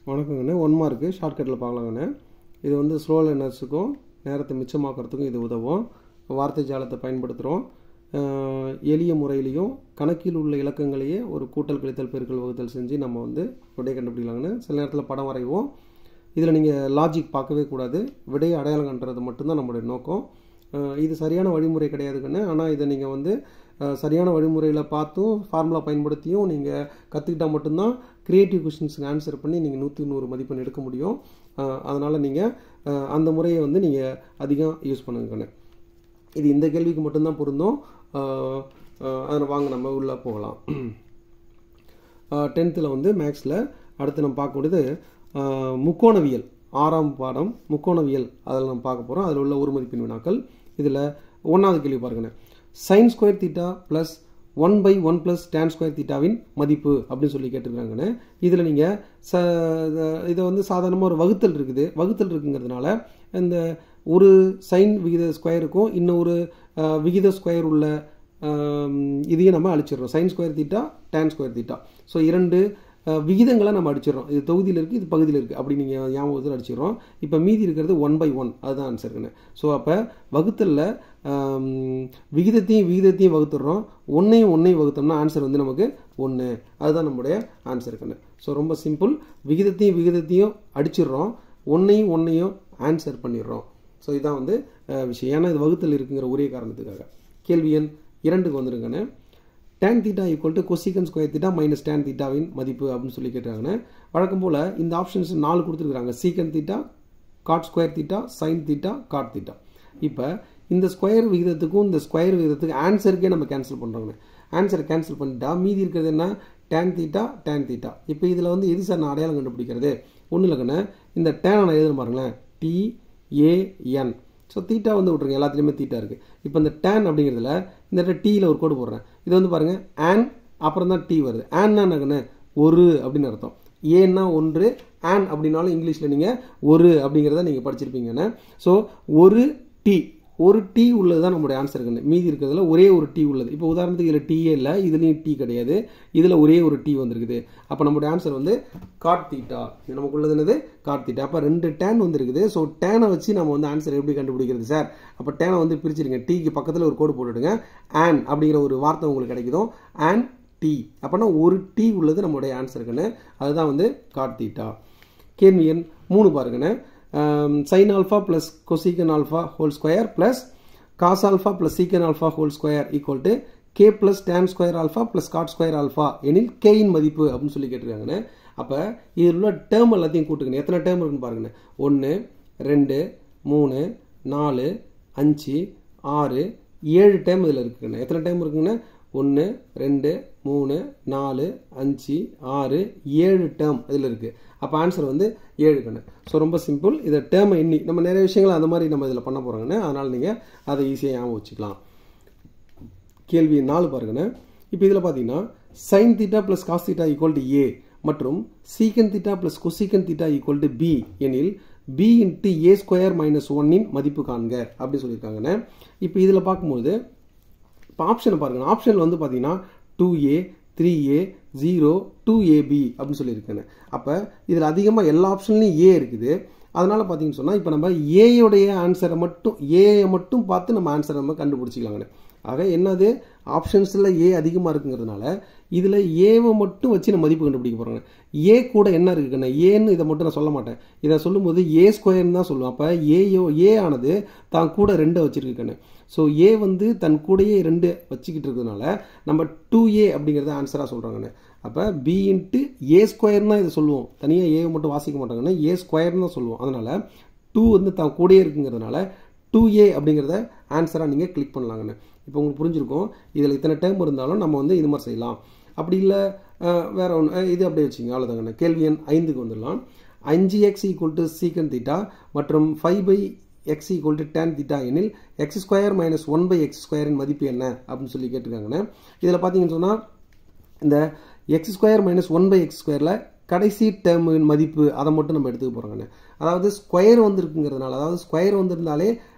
வணக்கங்கண்ணே. 1 mark ஷார்ட்கட்டில் பார்க்கலாங்கண்ணே. இது வந்து slow லேர்னர்ஸுக்கும் நேரத்தை மிச்சமாக்கிறதுக்கும் இது உதவும். வார்த்தை ஜாலத்தை பயன்படுத்துகிறோம். எளிய முறையிலையும் கணக்கில் உள்ள இலக்கங்களையே ஒரு கூட்டல் கழித்தல் பெருக்கல் வகுத்தல் செஞ்சு நம்ம வந்து விடையை கண்டுபிடிக்கலாங்கண்ணே. சில நேரத்தில் படம் வரைவோம். இதில் நீங்கள் லாஜிக் பார்க்கவே கூடாது. விடையை அடையாளம் கண்டுறது மட்டும்தான் நம்மளுடைய நோக்கம். இது சரியான வழிமுறை கிடையாதுங்கண்ணே. ஆனால் இதை நீங்கள் வந்து சரியான வழிமுறையில் பார்த்தும் ஃபார்முலா பயன்படுத்தியும் நீங்கள் கற்றுக்கிட்டால் மட்டும்தான் க்ரியேட்டிவ் கொஷின்ஸுக்கு ஆன்சர் பண்ணி நீங்கள் 100க்கு 100 மதிப்பெண் எடுக்க முடியும். அதனால் நீங்கள் அந்த முறையை வந்து நீங்கள் அதிகம் யூஸ் பண்ணுங்கண்ணே. இது இந்த கேள்விக்கு மட்டும்தான் பொருந்தும். அதில் வாங்க நம்ம உள்ளே போகலாம். 10th வந்து மேக்ஸில் அடுத்து நம்ம பார்க்கக்கூடியது முக்கோணவியல் 6ஆம் பாடம் முக்கோணவியல். அதில் நம்ம பார்க்க போகிறோம். அதில் உள்ள ஒரு மதிப்பின் வினாக்கள். இதில் 1வது கேள்வி பாருங்கண்ணே. sin square theta plus 1/1 plus tan square தீட்டாவின் மதிப்பு அப்படின்னு சொல்லி கேட்டுருக்காங்கண்ணே. இதில் நீங்கள் இதை வந்து சாதாரணமாக ஒரு வகுத்தல் இருக்குங்கிறதுனால இந்த ஒரு சைன் விகித ஸ்கொயருக்கும் இன்னொரு விகித ஸ்கொயர் உள்ள இதையும் நம்ம அழிச்சிடுறோம். Sine square theta tan square theta. So 2 விகிதங்களை நம்ம அடிச்சிடறோம். இது தொகுதியில் இருக்குது, இது பகுதியில் இருக்குது. அப்படி நீங்கள் ஞாபகத்தில் அடிச்சிடறோம். இப்போ மீதி இருக்கிறது 1/1. அதுதான் ஆன்சருக்குண்ணே. ஸோ அப்போ வகுத்தலில் விகிதத்தையும் வகுத்துடுறோம். ஒன்றையும் வகுத்தோம்னா ஆன்சர் வந்து நமக்கு 1. அதுதான் நம்முடைய ஆன்சருக்குண்ணே. ஸோ ரொம்ப சிம்பிள். விகிதத்தையும் அடிச்சிடுறோம். ஒன்றையும் ஆன்சர் பண்ணிடுறோம். ஸோ இதுதான் வந்து விஷயம். ஏன்னா இது வகுத்தல் இருக்குங்கிற ஒரே காரணத்துக்காக. கேள்வி எண் 2க்கு வந்துருங்கண்ணே. tan theta equal to cosecant square theta minus tan தீட்டாவின் மதிப்பு அப்படின்னு சொல்லி கேட்டாங்கண்ணே. வழக்கம் போல் இந்த ஆப்ஷன்ஸ் 4 கொடுத்துருக்காங்க. Secant theta, cot square theta, sine theta, cot theta. இப்போ இந்த ஸ்கொயர் விகிதத்துக்கும் இந்த ஸ்கொயர் விகிதத்துக்கு ஆன்சருக்கே நம்ம கேன்சல் பண்ணுறோங்கண்ணே. ஆன்சரை கேன்சல் பண்ணிட்டா மீதி இருக்கிறது என்ன? tan theta. இப்போ இதில் வந்து எது சார் நான் அடையாளம் கண்டுபிடிக்கிறது? ஒன்றும் இல்லைங்கண்ணே. இந்த tan நான் எழுதுன பாருங்களேன். TAN. ஸோ தீட்டா வந்து விட்ருங்க. எல்லாத்துலேயுமே தீட்டா இருக்குது. இப்போ இந்த tan அப்படிங்கிறதுல இந்த டீயில் ஒரு கோடு போடுறேன். இது வந்து பாருங்கள் ஆன் அப்புறம் தான் டி வருது. ஆன்னா என்னங்கண்ணே? ஒரு அப்படின்னு அர்த்தம். ஏன்னா 1, ஆன் அப்படின்னாலும் இங்கிலீஷில் நீங்கள் ஒரு அப்படிங்கிறத நீங்கள் படிச்சிருப்பீங்கண்ணே. ஸோ ஒரு டி உள்ளது தான் நம்மளுடைய ஆன்சருக்குண்ணே. மீதி இருக்கிறதுல ஒரே ஒரு டி உள்ளது. இப்போ உதாரணத்துக்கு இதில் டீயே இல்லை, இதுலேயும் டி கிடையாது, இதில் ஒரே ஒரு டி வந்திருக்குது. அப்போ நம்மளுடைய ஆன்சர் வந்து காட் தீட்டா. நமக்கு உள்ளது என்னது? Cot theta. அப்போ 2 tan வந்துருக்குது. ஸோ டேனை வச்சு நம்ம வந்து ஆன்சர் எப்படி கண்டுபிடிக்கிறது சார்? அப்போ டேனை வந்து பிரிச்சிருங்க. டீக்கு பக்கத்தில் ஒரு கோடு போட்டுடுங்க. ஆன் அப்படிங்கிற ஒரு வார்த்தை உங்களுக்கு கிடைக்குதோ. ஆன் டி. அப்போனா ஒரு டி உள்ளது நம்மளுடைய ஆன்சருக்குன்னு. அதுதான் வந்து காட் தீட்டா. கேள்வி எண் 3 பாருங்கண்ணே. sin alpha plus cosecant alpha whole square plus cos alpha plus secant alpha whole square equal to k plus tan square alpha plus cot square alpha எனில் k இன் மதிப்பு அப்படின்னு சொல்லி கேட்டிருக்காங்கண்ணே. அப்போ இதில் உள்ள டேர்ம் எல்லாத்தையும் கூட்டுக்கணும். எத்தனை டேர்ம் இருக்குன்னு பாருங்கண்ணே. 1 2 3 4 5 6 7 டேர்ம் இதில் இருக்குங்கண்ணே. எத்தனை டேர்ம் இருக்குங்கண்ணே? 1 2 3 4 5 6 7 டேர்ம் இதில் இருக்குது. அப்போ ஆன்சர் வந்து 7 கண்ணு. ஸோ ரொம்ப சிம்பிள். இதை டேர்மை எண்ணி நம்ம நிறைய விஷயங்கள் அந்த மாதிரி நம்ம இதில் பண்ண போகிறோங்கண்ணே. அதனால் நீங்கள் அதை ஈஸியாக ஞாபகம் வச்சுக்கலாம். கேள்வி 4 பாருங்கண்ணே. இப்போ இதில் பார்த்தீங்கன்னா sine theta plus cos theta equal to A மற்றும் secant theta plus cosecant theta equal to B எனில் b into A square minus 1 மதிப்பு காண்க அப்படின்னு சொல்லியிருக்காங்கண்ணே. இப்போ இதில் பார்க்கும்போது இப்போ ஆப்ஷனை பாருங்கள். ஆப்ஷனில் வந்து பார்த்தீங்கன்னா 2a 3a 0 2ab அப்படின்னு சொல்லியிருக்கேன். அப்போ இதில் அதிகமாக எல்லா ஆப்ஷன்லையும் ஏ இருக்குது. அதனால் பார்த்தீங்கன்னு சொன்னால் இப்போ நம்ம ஏயோடைய ஆன்சரை மட்டும் பார்த்து நம்ம ஆன்சரை நம்ம கண்டுபிடிச்சிக்கலாங்கண்ணே. ஆக என்னது? ஆப்ஷன்ஸில் ஏ அதிகமாக இருக்குங்கிறதுனால இதில் ஏவை மட்டும் வச்சு நம்ம மதிப்பு கண்டுபிடிக்க போகிறாங்க. ஏ கூட என்ன இருக்குங்கண்ணே? ஏன்னு இதை மட்டும் நான் சொல்ல மாட்டேன். இதை சொல்லும்போது ஏ ஸ்கொயர்னு தான் சொல்லுவேன். அப்போ ஏ ஆனது தான் கூட 2 வச்சுருக்கேன்னு. ஸோ ஏ வந்து தன் கூடையே 2 வச்சுக்கிட்டு இருக்கிறதுனால நம்ம 2a அப்படிங்கிறத ஆன்சராக சொல்கிறாங்கண்ணே. அப்போ b இன்ட்டு ஏ ஸ்கொயர்னு தான் இதை சொல்லுவோம். தனியாக ஏவை மட்டும் வாசிக்க மாட்டாங்கண்ணே. ஏ ஸ்கொயர்னு தான் சொல்லுவோம். அதனால் 2 வந்து தான் கூடையே இருக்குங்கிறதுனால 2a அப்படிங்கிறத ஆன்சராக நீங்கள் கிளிக் பண்ணலாங்கண்ணே. இப்போ உங்களுக்கு புரிஞ்சிருக்கும். இதில் இத்தனை டேர்ம் இருந்தாலும் நம்ம வந்து இது மாதிரி செய்யலாம். அப்படி இல்லை வேற ஒன்று இது அப்படியே வச்சுங்க. அவ்வளோதாங்கண்ணே. கேள்வி எண் 5க்கு வந்துடலாம். 5x ஈக்குவல் டு சீக்கன் தீட்டா மற்றும் 5/x equal to tan theta எனில் x ஸ்கொயர் மைனஸ் 1/x ஸ்கொயரின் மதிப்பு என்ன அப்படின்னு சொல்லி கேட்டிருக்காங்கண்ணே. இதில் பார்த்தீங்கன்னு சொன்னால் இந்த x ஸ்கொயர் மைனஸ் 1/x ஸ்கொயரில் கடைசி டேர்மின் மதிப்பு அதை மட்டும் நம்ம எடுத்துக்க போகிறோங்கண்ணே. அதாவது ஸ்கொயர் வந்துருக்குங்கிறதுனால, அதாவது ஸ்கொயர் வந்திருந்தாலே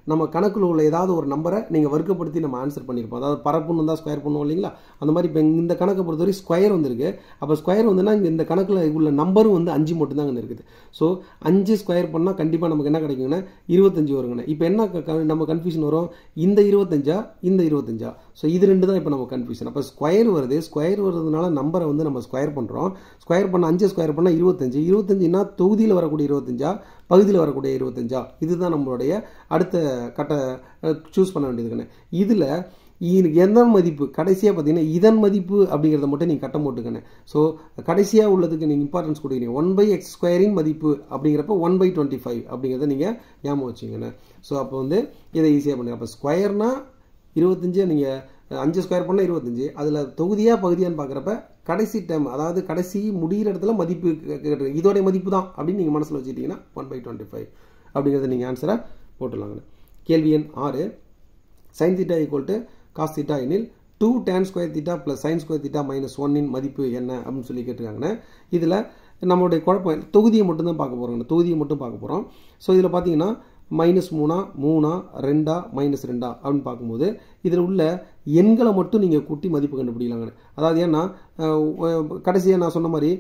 நம்ம கணக்குல உள்ள ஏதாவது ஒரு நம்பரை நீங்கள் வர்க்கப்படுத்தி நம்ம ஆன்சர் பண்ணியிருப்போம். அதாவது பரப்புன்னு வந்தால் ஸ்கொயர் பண்ணுவோம் இல்லைங்களா, அந்த மாதிரி இப்போ இந்த கணக்கை பொறுத்தவரை ஸ்கொயர் வந்திருக்கு. அப்போ ஸ்கொயர் வந்துன்னா இந்த கணக்கில் உள்ள நம்பரும் வந்து 5 மட்டும் தான் இருக்குது. ஸோ 5 ஸ்கொயர் பண்ணால் கண்டிப்பாக நமக்கு என்ன கிடைக்குங்கன்னா 25 வருங்கண்ணே. இப்போ என்ன நம்ம கன்ஃபியூஷன் வரும், இந்த 25 இந்த 25. ஸோ இது ரெண்டு தான் இப்போ நம்ம கன்ஃபியூஷன். அப்போ ஸ்கொயர் வருது, ஸ்கொயர் வருதுனால நம்பரை வந்து நம்ம ஸ்கொயர் பண்ணுறோம். ஸ்கொயர் பண்ண 5 ஸ்கொயர் பண்ணால் 25. 25னா தொகுதியில் வரக்கூடிய 25, பகுதியில் வரக்கூடிய 25. இதுதான் நம்மளுடைய அடுத்த கட்ட சூஸ் பண்ண வேண்டியதுக்குன்னு. இதில் எந்த மதிப்பு கடைசியாக பார்த்தீங்கன்னா இதன் மதிப்பு அப்படிங்கிறத மட்டும் நீங்கள் கட்டம் போட்டுக்கணும். ஸோ கடைசியாக உள்ளதுக்கு நீங்கள் இம்பார்ட்டன்ஸ் கொடுக்குறீங்க. 1/x² மதிப்பு அப்படிங்கிறப்ப 1/25 அப்படிங்கிறத நீங்கள் ஞாபகம் வச்சுக்கோங்க. ஸோ அப்போ வந்து இதை ஈஸியாக பண்ணுங்க. அப்போ ஸ்கொயர்னா 25, நீங்கள் 5 ஸ்கொயர் பண்ணால் 25. அதில் தொகுதியாக பகுதியான்னு பார்க்குறப்ப கடைசி டைம், அதாவது கடைசி முடிகிற இடத்துல மதிப்பு இதோடைய மதிப்பு தான் அப்படின்னு நீங்கள் மனசில் வச்சுக்கிட்டீங்கன்னா 1/25 அப்படிங்கிறத நீங்கள் ஆன்சராக போட்டுடலாங்க. கேள்வி எண் 6, sin θ = cos θ எனில் 2 tan square θ plus sin square θ minus 1 இன் மதிப்பு என்ன அப்படின்னு சொல்லி கேட்டிருக்காங்க. இதில் நம்மளுடைய குழப்பம் தொகுதியை மட்டும் தான் பார்க்க போகிறோங்க. தொகுதியை மட்டும் பார்க்க போகிறோம். ஸோ இதில் பார்த்தீங்கன்னா -3, 3, 2, -2 அப்படின்னு பார்க்கும்போது இதில் உள்ள எண்களை மட்டும் நீங்கள் கூட்டி மதிப்பு கண்டுபிடிக்கலாங்க. அதாவது ஏன்னா கடைசியாக நான் சொன்ன மாதிரி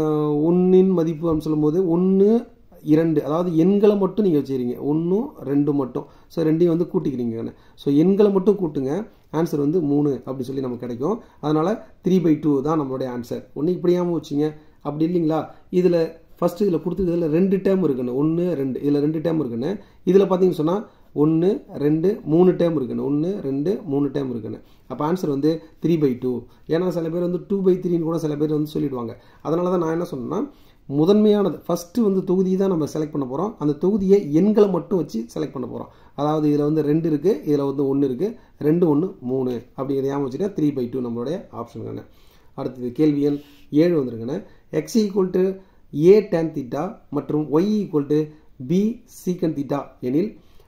1இன் மதிப்பு அப்படின்னு சொல்லும்போது 1, 2, அதாவது எண்களை மட்டும் நீங்கள் வச்சுக்கிறீங்க. 1, 2 மட்டும். ஸோ ரெண்டையும் வந்து கூட்டிக்கிறீங்க. ஸோ எண்களை மட்டும் கூட்டுங்க, ஆன்சர் வந்து 3 அப்படி சொல்லி நமக்கு கிடைக்கும். அதனால் 3/2 தான் நம்மளுடைய ஆன்சர். ஒன்று இப்படியாமல் வச்சுங்க, அப்படி இல்லைங்களா. இதில் ஃபஸ்ட்டு இதில் கொடுத்துருக்கிறதுல 2 டேர்ம் இருக்குன்னு, 1, 2, இதில் 2 டேர்ம் இருக்குன்னு. இதில் பார்த்தீங்கன்னு சொன்னால் 1, 2, 3 டேர்ம் இருக்குன்னு, 1, 2, 3 டேர்ம் இருக்குன்னு. அப்போ ஆன்சர் வந்து 3/2. ஏன்னா சில பேர் வந்து 2/3 கூட சில பேர் வந்து சொல்லிடுவாங்க. அதனால தான் நான் என்ன சொன்னேன்னா, முதன்மையானது ஃபஸ்ட்டு வந்து தொகுதியை தான் நம்ம செலக்ட் பண்ண போகிறோம். அந்த தொகுதியை எண்களை மட்டும் வச்சு செலக்ட் பண்ண போகிறோம். அதாவது இதில் வந்து 2 இருக்குது, இதில் வந்து 1 இருக்குது, 2, 1, 3 அப்படிங்கிறத ஞாபகம் வச்சுட்டா 3/2 நம்மளுடைய ஆப்ஷனுங்கண்ணே. அடுத்தது கேள்வி எண் 7 வந்துருங்கண்ணே. x = a tan θ மற்றும் y = b secant θ எனில்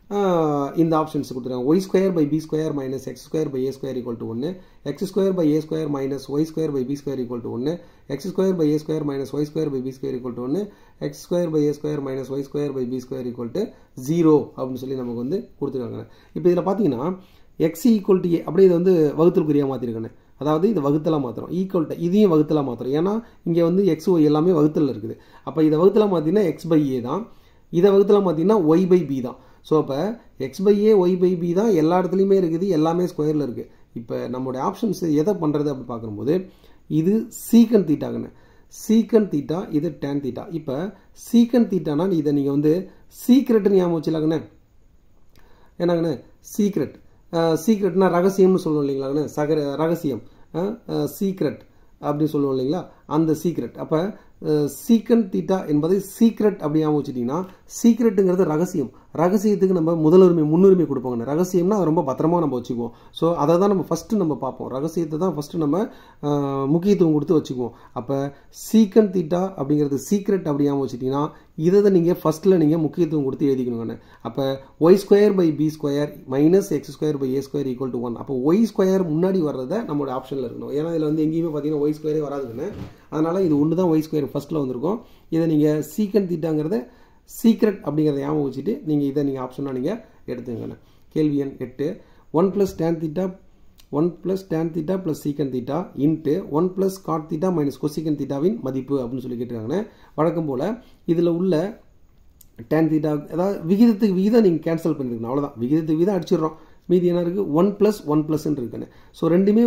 இந்த ஆப்ஷன்ஸ் கொடுத்துருக்காங்க. y² by b² - x² by a² = 1, x² by a² minus y² by b² = 1, x² by a² minus y² by b² = 1, x² by a² minus y² by b² = 0 அப்படின்னு சொல்லி நமக்கு வந்து கொடுத்துருக்காங்க. இப்போ இதில் பார்த்தீங்கன்னா x = a அப்படியே இதை வந்து வகுத்தலுக்குரிய மாற்றிருக்காங்க. அதாவது இது வகுத்தலாக மாத்திரம், ஈக்குவல் இதையும் வகுத்தலாக மாத்திரம். ஏன்னா இங்கே வந்து x y எல்லாமே வகுத்தலில் இருக்குது. அப்போ இதை வகுத்தலாக மாற்றினா x/a தான், இதை வகுத்தலாக மாற்றினா y/b தான். ஸோ அப்போ x/a y/b தான் எல்லா இடத்துலையுமே இருக்குது, எல்லாமே ஸ்கொயரில் இருக்குது. இப்போ நம்மளுடைய ஆப்ஷன்ஸ் எதை பண்ணுறது அப்படி பார்க்கும்போது இது சீக்கன் தீட்டாங்கண்ணே, சீக்கன் தீட்டா, இது டேன் தீட்டா. இப்போ சீக்கன் தீட்டானா இதை நீங்கள் வந்து சீக்ரெட்னு ஞாபகம் வச்சுலாங்கண்ணே. என்னங்கண்ணே சீக்ரெட், சீக்ரெட்னா ரகசியம்னு சொல்லுவோம் இல்லைங்களாங்கண்ணே, ரகசியம், சீக்ரெட் அப்படின்னு சொல்லுவோம் இல்லைங்களா, அந்த சீக்ரெட். அப்போ சீக்கன் தீட்டா என்பதை சீக்ரெட் அப்படி ஞாபகம் வச்சுட்டிங்கன்னா, சீக்ரெட்டுங்கிறது ரகசியம். ரகசியத்துக்கு நம்ம முன்னுரிமை கொடுப்போங்க. ரகசியம்னா ரொம்ப பத்திரமா நம்ம வச்சுக்குவோம். ஸோ அதை தான் நம்ம ஃபஸ்ட்டு நம்ம பார்ப்போம். ரகசியத்தை தான் ஃபஸ்ட்டு நம்ம முக்கியத்துவம் கொடுத்து வச்சுக்குவோம். அப்போ சீக்கன் தீட்டா அப்படிங்கிறது சீக்ரெட் அப்படி ஞாபகம் வச்சுட்டிங்கன்னா இதை நீங்கள் ஃபஸ்ட்டில் நீங்கள் முக்கியத்துவம் கொடுத்து எழுதிக்கணுங்கண்ணே. அப்போ y² by b² minus x² by a² = 1. அப்போ y² முன்னாடி வர்றதை நம்மளோட ஆப்ஷனில் இருக்கணும். ஏன்னா இதில் வந்து எங்கேயுமே பார்த்தீங்கன்னா y² வராதுங்கண்ணே. அதனால் இது ஒன்று தான் y² ஃபஸ்ட்டில் வந்திருக்கும். இதை நீங்கள் சீக்கன் தீட்டாங்கிறத சீக்ரெட் அப்படிங்கிறத ஞாபகம் வச்சுட்டு நீங்கள் இதை நீங்கள் ஆப்ஷனாக நீங்கள் எடுத்துக்கங்கண்ணே. கேள்வி எண் 8, 1 + tan θ 1 + tan θ plus secant θ into 1 + cot θ minus cosecant θவின் மதிப்பு அப்படின்னு சொல்லி கேட்டிருக்காங்க. வழக்கம் போல் இதில் உள்ள tan θ அதாவது விகிதத்துக்கு விகிதம் நீங்கள் கேன்சல் பண்ணிருக்கணும். அவ்வளோதான், விகிதத்துக்கு விகிதம் அடிச்சிடுறோம். மீதி என்ன இருக்குது 1+1+ன்னு இருக்குன்னு. ஸோ ரெண்டுமே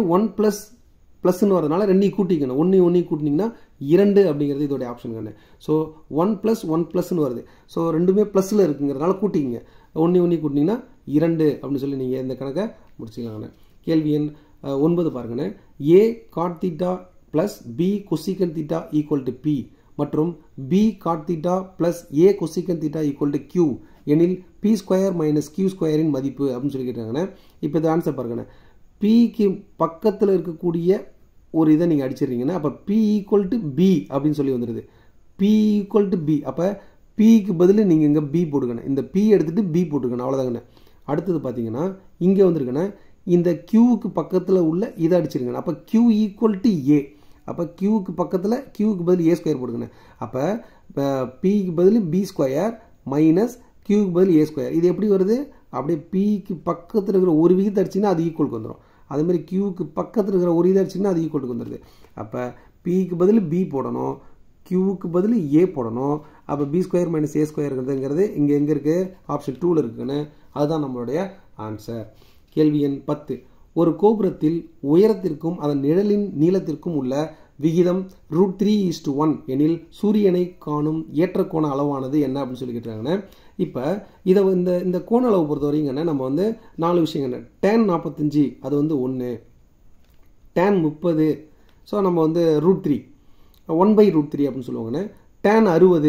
1++ன்னு வரதுனால ரெண்டையும் கூட்டிக்கணும். ஒன்றையும் கூட்டினீங்கன்னா 2 அப்படிங்கிறது இதோடைய ஆப்ஷன். ஸோ 1+1+ன்னு வருது. ஸோ ரெண்டுமே ப்ளஸில் இருக்குங்கிறதுனால கூட்டிங்க. ஒன்றையும் கூட்டினீங்கன்னா 2 அப்படின்னு சொல்லி நீங்கள் இந்த கணக்கை முடிச்சிக்கலாங்கண்ணே. கேள்வி எண் 9 பாருங்கண்ணே. a cot θ plus b cosecant θ = p மற்றும் b cot θ plus a cosecant θ = q எனில் p² minus q² இன் மதிப்பு அப்படின்னு சொல்லி கேட்டாங்கண்ணே. இப்போ இது ஆன்சர் பாருங்கண்ணே. pக்கு பக்கத்தில் இருக்கக்கூடிய ஒரு இதை நீங்கள் அடிச்சிடுறீங்கன்னா அப்போ p = b அப்படின்னு சொல்லி வந்துடுது. p = b. அப்போ pக்கு பதில் நீங்கள் இங்கே b போட்டுக்கணும். இந்த p எடுத்துகிட்டு b போட்டுக்கணும். அவ்வளோதாங்கண்ணே. அடுத்தது பார்த்தீங்கன்னா இங்கே வந்துருக்கண்ணே, இந்த q பக்கத்தில் உள்ள இதை அடிச்சிருங்க. அப்போ q = a. அப்போ q பக்கத்தில் q பதில் a² போட்டுக்கணும். அப்போ pக்கு பதில் b² மைனஸ் q பதில் a². இது எப்படி வருது? அப்படியே பிக்கு பக்கத்தில் இருக்கிற ஒரு விகிதம் அடிச்சிங்கன்னா அது ஈக்குவலுக்கு வந்துடும். அதேமாதிரி கியூக்கு பக்கத்தில் இருக்கிற ஒரு விகிதம் அடிச்சிங்கன்னா அது ஈக்குவலுக்கு வந்துடுது. அப்போ பிக்கு பதில் பி போடணும், கியூவுக்கு பதில் ஏ போடணும். அப்போ பி ஸ்கொயர் மைனஸ் ஏ ஸ்கொயருங்கிறது இங்கே எங்கே இருக்குது? ஆப்ஷன் 2ல் இருக்குன்னு. அதுதான் நம்மளுடைய ஆன்சர். கேள்வி எண் 10. ஒரு கோபுரத்தில் உயரத்திற்கும் அதன் நிழலின் நீளத்திற்கும் உள்ள விகிதம் √3:1 எனில் சூரியனை காணும் ஏற்ற கோண அளவானது என்ன அப்படின்னு சொல்லி கேட்டாங்கன்னு. இப்போ இதை இந்த கோண அளவு பொறுத்த வரைக்கும் நம்ம வந்து 4 விஷயங்க. tan 45 அது வந்து 1, tan 30 ஸோ நம்ம வந்து √3 1/√3 அப்படின்னு சொல்லுவாங்கண்ணே. tan 60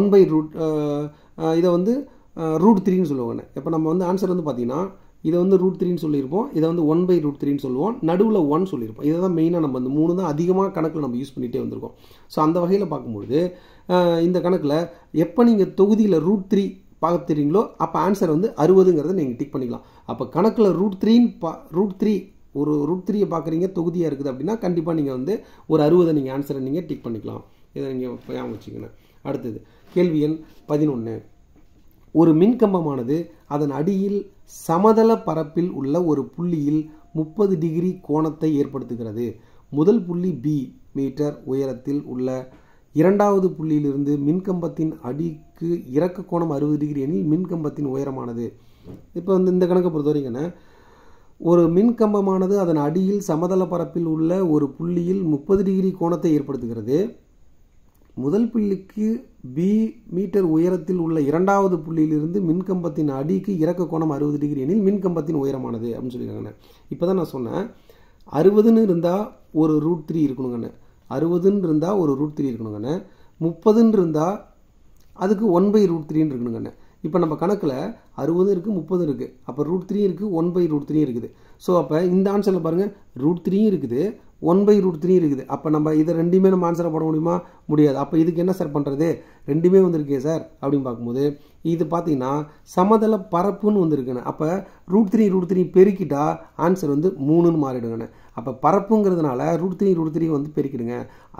1/√, இதை வந்து √3ன்னு சொல்லுவாங்கண்ணே. இப்போ நம்ம வந்து ஆன்சர் வந்து பார்த்தீங்கன்னா இதை வந்து √3ன்னு சொல்லியிருப்போம், இதை வந்து 1/√3ன்னு சொல்லுவோம், நடுவில் 1 சொல்லியிருப்போம். இதை தான் மெயினாக நம்ம இந்த 3 தான் அதிகமாக கணக்கில் நம்ம யூஸ் பண்ணிகிட்டே வந்திருக்கோம். ஸோ அந்த வகையில் பார்க்கும்பொழுது இந்த கணக்கில் எப்போ நீங்கள் தொகுதியில் √3 பார்த்துறீங்களோ அப்போ ஆன்சர் வந்து 60ங்கிறத நீங்கள் டிக் பண்ணிக்கலாம். அப்போ கணக்கில் √3 ஒரு √3 பார்க்குறீங்க தொகுதியாக இருக்குது அப்படின்னா கண்டிப்பாக நீங்கள் வந்து ஒரு 60 நீங்கள் ஆன்சரை நீங்கள் டிக் பண்ணிக்கலாம். இதை நீங்கள் ஞாபகம் வச்சுக்கணும். அடுத்தது கேள்வி எண் 11. ஒரு மின்கம்பமானது அதன் அடியில் சமதள பரப்பில் உள்ள ஒரு புள்ளியில் 30 டிகிரி கோணத்தை ஏற்படுத்துகிறது. முதல் புள்ளி பி மீட்டர் உயரத்தில் உள்ள இரண்டாவது புள்ளியிலிருந்து மின்கம்பத்தின் அடிக்கு இறக்க கோணம் 60 டிகிரி எனில் மின்கம்பத்தின் உயரமானது. இப்போ வந்து இந்த கணக்கை பொறுத்த வரைக்கும் ஒரு மின்கம்பமானது அதன் அடியில் சமதள பரப்பில் உள்ள ஒரு புள்ளியில் 30 டிகிரி கோணத்தை ஏற்படுத்துகிறது. முதல் புள்ளிக்கு பி மீட்டர் உயரத்தில் உள்ள இரண்டாவது புள்ளியிலிருந்து மின்கம்பத்தின் அடிக்கு இறக்க கோணம் 60 டிகிரி எனில் மின்கம்பத்தின் உயரமானது அப்படின்னு சொல்லியிருக்காங்கண்ணே. இப்போ தான் நான் சொன்னேன் 60ன்னு இருந்தால் ஒரு √3 இருக்கணுங்கண்ணே, 60ன்னு இருந்தால் ஒரு √3 இருக்கணுங்கண்ணே, 30ன்னு இருந்தால் அதுக்கு 1/√3ன்னு இருக்கணுங்கண்ணே. இப்போ நம்ம கணக்கில் 60 இருக்குது 30 இருக்குது, அப்போ √3 இருக்குது 1/√3 இருக்குது. ஸோ அப்போ இந்த ஆன்சரில் பாருங்கள் √3 இருக்குது 1/√3 இருக்குது. அப்போ நம்ம இதை ரெண்டுமே நம்ம ஆன்சரை போட முடியுமா? முடியாது. அப்போ இதுக்கு என்ன சார் பண்ணுறது? ரெண்டுமே வந்திருக்கே சார் அப்படின்னு பார்க்கும்போது இது பார்த்தீங்கன்னா சமதள பரப்புன்னு வந்திருக்குண்ணே. அப்போ √3 பெருக்கிட்டா ஆன்சர் வந்து 3ன்னு மாறிடுங்கண்ணே. அப்போ பரப்புங்கிறதுனால √3 வந்து பெருக்கிடுங்க.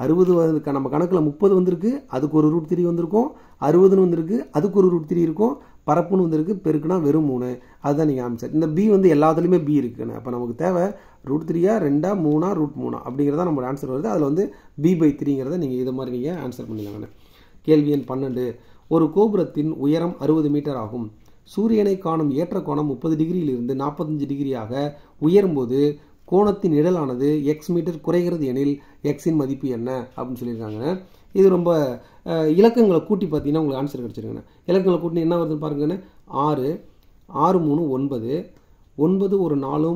60 நம்ம கணக்கில் 30 வந்திருக்கு, அதுக்கு ஒரு √3 வந்திருக்கும், 60ன்னு வந்திருக்கு, அதுக்கு ஒரு √3 இருக்கும், பரப்புன்னு வந்திருக்கு, பெருக்குனா வெறும் 3. அதுதான் நீங்கள் ஆன்சர். இந்த பி வந்து எல்லாத்துலேயுமே பி இருக்குண்ணே. அப்போ நமக்கு தேவை √3, 2, 3, √3 அப்படிங்கிறத நம்மளோட ஆன்சர் வருது. அதில் வந்து b/3ங்கிறத நீங்கள் இது மாதிரி நீங்கள் ஆன்சர் பண்ணிக்கலாங்கண்ணே. கேள்வி எண் 12. ஒரு கோபுரத்தின் உயரம் 60 மீட்டர் ஆகும். சூரியனை காணும் ஏற்ற கோணம் 30 டிகிரியிலிருந்து 45 டிகிரியாக உயரும்போது கோணத்தின் நிழலானது x மீட்டர் குறைகிறது எனில் எக்ஸின் மதிப்பு என்ன அப்படின்னு சொல்லியிருக்காங்க. இது ரொம்ப இலக்கங்களை கூட்டி பார்த்தீங்கன்னா உங்களுக்கு ஆன்சர் கிடச்சிருங்கண்ணே. இலக்கங்களை கூட்டி என்ன வருதுன்னு பாருங்கண்ணே. 6, 6 3 9, 9 ஒரு 4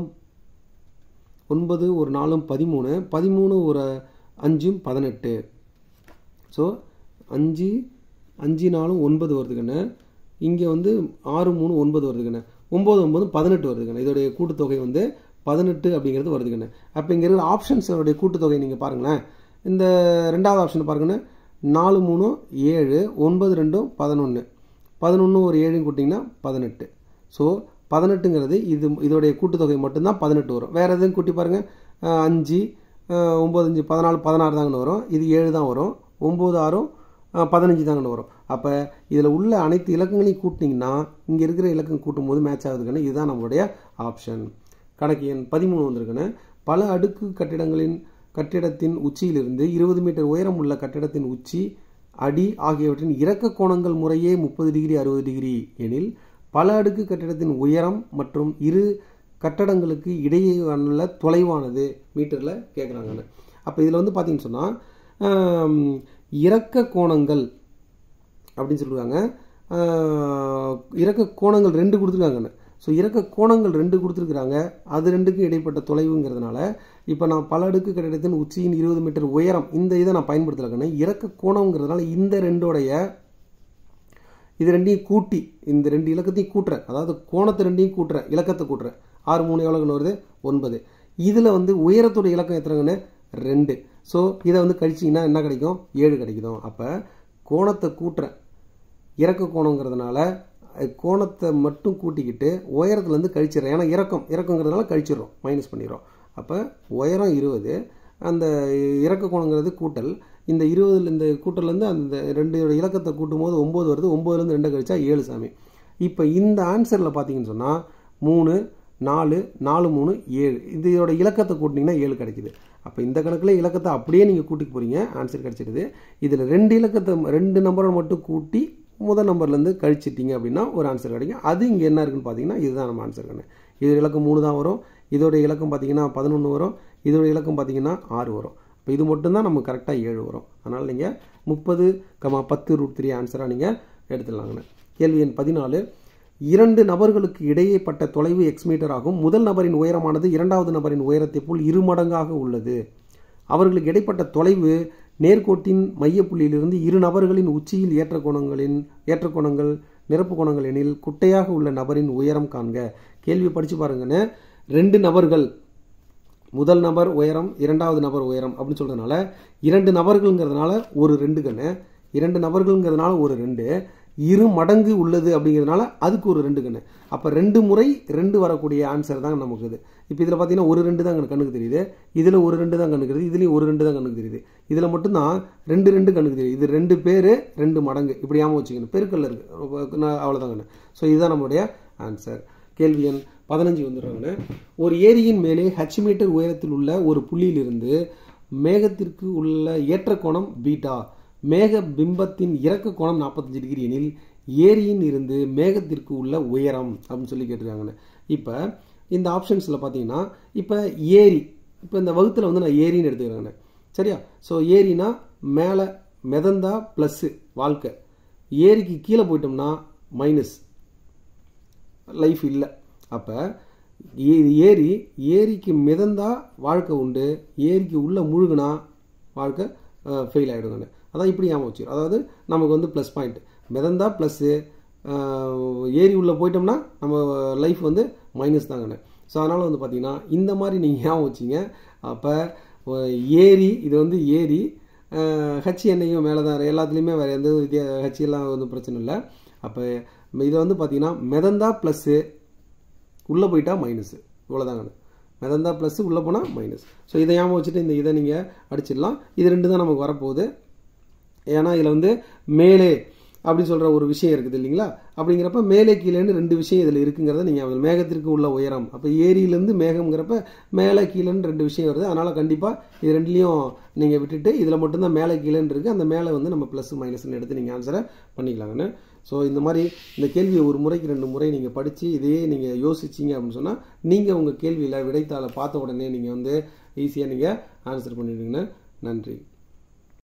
9 ஒரு 4 13, 13 ஒரு 5 18. ஸோ 5 5 4 9 வருதுங்கண்ணே. இங்கே வந்து 6 3 9 வருதுங்கண்ணே. 9 9 18 வருதுங்கண்ணே. இதோடைய கூட்டுத்தொகை வந்து 18 அப்படிங்கிறது வருதுங்கண்ணே. அப்போ இங்கே இருக்கிற ஆப்ஷன்ஸோடைய கூட்டுத்தொகை நீங்கள் பாருங்களேன். இந்த ரெண்டாவது ஆப்ஷன் பாருங்கண்ணே. 4 3 7, 9 2 11, 11 ஒரு 7 கூட்டிங்கன்னா 18. ஸோ 18ங்கிறது இதோடைய கூட்டுத்தொகை மட்டும்தான் 18 வரும். வேறு எதுவும் கூட்டி பாருங்கள். 5 9 5 14 16 தாங்கன்னு வரும். இது 7 தான் வரும். 9 6 15 தாங்கன்னு வரும். அப்போ இதில் உள்ள அனைத்து இலக்கங்களையும் கூட்டினீங்கன்னா இங்கே இருக்கிற இலக்கம் கூட்டும் போது மேட்ச் ஆகுதுக்குன்னு இதுதான் நம்மளுடைய ஆப்ஷன். கணக்கு எண் 13 வந்திருக்குன்னு. பல அடுக்கு கட்டிடத்தின் உச்சியிலிருந்து 20 மீட்டர் உயரம் உள்ள கட்டிடத்தின் உச்சி அடி ஆகியவற்றின் இறக்க கோணங்கள் முறையே 30 டிகிரி 60 டிகிரி எனில் பல அடுக்கு கட்டிடத்தின் உயரம் மற்றும் இரு கட்டடங்களுக்கு இடையே உள்ள தொலைவானது மீட்டரில் கேட்குறாங்கன்னு. அப்போ இதில் வந்து பார்த்தீங்கன்னு சொன்னால் இறக்க கோணங்கள் அப்படின்னு சொல்லுவாங்க. இறக்க கோணங்கள் 2 கொடுத்துருக்காங்கன்னு. ஸோ இறக்க கோணங்கள் 2 கொடுத்துருக்குறாங்க. அது 2க்கும் இடைப்பட்ட தொலைவுங்கிறதுனால இப்போ நான் பல அடுக்கு கட்டிடத்தின் உச்சியின் 20 மீட்டர் உயரம் இந்த இதை நான் பயன்படுத்தலைங்கன்னு. இறக்க கோணங்கிறதுனால இந்த இது ரெண்டையும் கூட்டி இந்த 2 இலக்கத்தையும் கூட்டுறேன். அதாவது கோணத்தை 2ஐயும் கூட்டுறேன், இலக்கத்தை கூட்டுறேன். 6 3 எவ்வளோன்னு வருது? 9. இதில் வந்து உயரத்தோட இலக்கம் எத்தனைங்கன்னு? 2. ஸோ இதை வந்து கழிச்சிங்கன்னா என்ன கிடைக்கும்? 7 கிடைக்கும். அப்போ கோணத்தை கூட்டுறேன், இறக்க கோணங்கிறதுனால கோணத்தை மட்டும் கூட்டிக்கிட்டு உயரத்துலேருந்து கழிச்சிடறேன். ஏன்னா இறக்கங்கிறதுனால கழிச்சிடுறோம், மைனஸ் பண்ணிடுறோம். அப்போ உயரம் 20, அந்த இறக்க கோணங்கிறது கூட்டல். இந்த 20 இந்த கூட்டல்லேருந்து அந்த 2 இலக்கத்தை கூட்டும் போது 9 வருது. 9லேருந்து 2 கழிச்சா 7 சாமி. இப்போ இந்த ஆன்சரில் பார்த்தீங்கன்னு சொன்னால் 3 4 4 3 7 இதோட இலக்கத்தை கூட்டினீங்கன்னா 7 கிடைக்குது. அப்போ இந்த கணக்கில் இலக்கத்தை அப்படியே நீங்கள் கூட்டிக்கு போகிறீங்க, ஆன்சர் கிடைச்சிடுது. இதில் 2 நம்பரை மட்டும் கூட்டி முதல் நம்பர்லேருந்து கழிச்சிட்டிங்க அப்படின்னா ஒரு ஆன்சர் கிடைக்கும். அது இங்கே என்ன இருக்குன்னு பார்த்தீங்கன்னா இதுதான் நம்ம ஆன்சர் கண்ணு. இது இலக்கம் 3 தான் வரும், இதோட இலக்கம் பார்த்தீங்கன்னா 11 வரும், இதோட இலக்கம் பார்த்தீங்கன்னா 6 வரும். இப்போ இது மட்டும்தான் நமக்கு கரெக்டாக 7 வரும். அதனால் நீங்கள் 30, 10√3 ஆன்சராக நீங்கள் எடுத்துடலாங்கண்ணே. கேள்வி எண் 14. 2 நபர்களுக்கு இடையேப்பட்ட தொலைவு எக்ஸ் மீட்டர் ஆகும். முதல் நபரின் உயரமானது இரண்டாவது நபரின் உயரத்தை போல் 2 மடங்காக உள்ளது. அவர்களுக்கு இடைப்பட்ட தொலைவு நேர்கோட்டின் மையப்புள்ளியிலிருந்து 2 நபர்களின் உச்சியில் ஏற்ற கோணங்கள் நிரப்பு கோணங்கள் எனில் குட்டையாக உள்ள நபரின் உயரம் காண்க. கேள்வி படிச்சு பாருங்கன்னு. 2 நபர்கள், முதல் நபர் உயரம் இரண்டாவது நபர் உயரம் அப்படின்னு சொல்றதுனால 2 நபர்கள்ங்கிறதுனால ஒரு 2 கண்ணு, 2 நபர்கள்ங்கிறதுனால ஒரு 2, 2 மடங்கு உள்ளது அப்படிங்கிறதுனால அதுக்கு ஒரு 2 கண்ணு. அப்போ 2 முறை 2 வரக்கூடிய ஆன்சர் தான் நமக்கு இது. இப்போ இதில் பார்த்தீங்கன்னா ஒரு 2 தான் கண்ணுக்கு தெரியுது, இதில் ஒரு 2 தான் கண்ணுக்கு தெரியுது, இதுலேயும் ஒரு 2 தான் கண்ணுக்கு தெரியுது. இதில் மட்டும்தான் 2 கண்ணுக்கு தெரியுது. இது 2 பேர் 2 மடங்கு இப்படி ஞாபகம் வச்சுக்கணும். பெருக்கல்ல இருக்கு, அவ்வளோதான் கண்ணு. ஸோ இதுதான் நம்மளுடைய ஆன்சர். கேள்வி எண் 15 வந்துடுறாங்கன்னு. ஒரு ஏரியின் மேலே h மீட்டர் உயரத்தில் உள்ள ஒரு புள்ளியிலிருந்து மேகத்திற்கு உள்ள ஏற்ற கோணம் பீட்டா, மேக பிம்பத்தின் இறக்க கோணம் 45 டிகிரி எனில் ஏரியின் இருந்து மேகத்திற்கு உள்ள உயரம் அப்படின்னு சொல்லி கேட்டிருக்காங்கன்னு. இப்போ இந்த ஆப்ஷன்ஸில் பார்த்தீங்கன்னா இப்போ ஏரி, இப்போ இந்த வகுத்தில் வந்து நான் ஏரின்னு எடுத்துக்கிறேங்கண்ணே. சரியா? ஸோ ஏரினா மேலே மிதந்தா ப்ளஸ்ஸு வாழ்க்கை, ஏரிக்கு கீழே போயிட்டோம்னா மைனஸ், லைஃப் இல்லை. அப்போ ஏரிக்கு மிதந்தா வாழ்க்கை உண்டு, ஏரிக்கு உள்ள முழுகுனா வாழ்க்கை ஃபெயில் ஆகிடுங்க. அதான் இப்படி ஞாபகம் வச்சு, அதாவது நமக்கு வந்து ப்ளஸ் பாயிண்ட், மிதந்தா ப்ளஸ்ஸு, ஏரி உள்ளே போயிட்டோம்னா நம்ம லைஃப் வந்து மைனஸ் தாங்கண்ணே. ஸோ அதனால் வந்து பார்த்தீங்கன்னா இந்த மாதிரி நீங்கள் ஞாபகம் வச்சிங்க. அப்போ ஏரி, இது வந்து ஏரி, ஹச் என்னையும் மேலே தான், எல்லாத்துலேயுமே வேறு எந்த ஹச்சியெல்லாம் வந்து பிரச்சனை இல்லை. அப்போ இதை வந்து பார்த்தீங்கன்னா மிதந்தா ப்ளஸ்ஸு உள்ளே போயிட்டா மைனஸு, இவ்வளோதாங்கண்ணே. மிதந்தா ப்ளஸ்ஸு உள்ளே போனால் மைனஸ். ஸோ இதை ஞாபகம் வச்சுட்டு இதை நீங்கள் அடிச்சிடலாம். இது 2 தான் நமக்கு வரப்போகுது. ஏன்னா இதில் வந்து மேலே அப்படின்னு சொல்கிற ஒரு விஷயம் இருக்குது இல்லைங்களா? அப்படிங்கிறப்ப மேலே கீழேன்னு 2 விஷயம் இதில் இருக்குங்கிறத நீங்கள், மேகத்திற்கு உள்ள உயரம், அப்போ ஏரியிலேருந்து மேகம்ங்கிறப்ப மேலே கீழேன்னு 2 விஷயம் வருது. அதனால் கண்டிப்பாக இது 2லையும் நீங்கள் விட்டுட்டு இதில் மட்டும்தான் மேலே கீழேன்னு இருக்குது, அந்த மேலே வந்து நம்ம ப்ளஸ் மைனஸ்ன்னு எடுத்து நீங்கள் ஆன்சரை பண்ணிக்கலாங்கன்னு. ஸோ இந்த மாதிரி இந்த கேள்வியை ஒரு முறைக்கு 2 முறை நீங்கள் படித்து இதையே நீங்கள் யோசிச்சிங்க அப்படின்னு சொன்னால் நீங்கள் உங்கள் கேள்வியில் விடைத்தாளை பார்த்த உடனே நீங்கள் வந்து ஈஸியாக நீங்கள் ஆன்சர் பண்ணிடுங்கன்னு. நன்றி.